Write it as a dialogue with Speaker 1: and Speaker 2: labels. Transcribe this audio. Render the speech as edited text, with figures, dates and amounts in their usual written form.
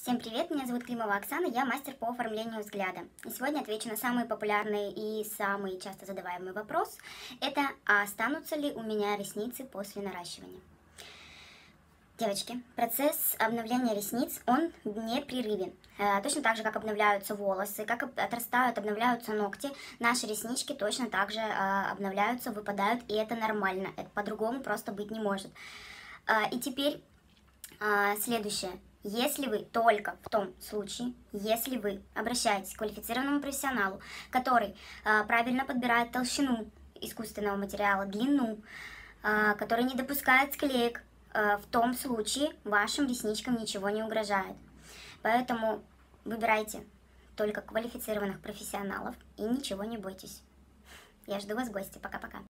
Speaker 1: Всем привет, меня зовут Климова Оксана, я мастер по оформлению взгляда. И сегодня отвечу на самый популярный и самый часто задаваемый вопрос. Это, а останутся ли у меня ресницы после наращивания? Девочки, процесс обновления ресниц, он непрерывен. Точно так же, как обновляются волосы, как отрастают, обновляются ногти, наши реснички точно так же обновляются, выпадают, и это нормально, это по-другому просто быть не может. И теперь следующее. Если вы только в том случае, если вы обращаетесь к квалифицированному профессионалу, который правильно подбирает толщину искусственного материала, длину, который не допускает склеек, в том случае вашим ресничкам ничего не угрожает. Поэтому выбирайте только квалифицированных профессионалов и ничего не бойтесь. Я жду вас в гости. Пока-пока.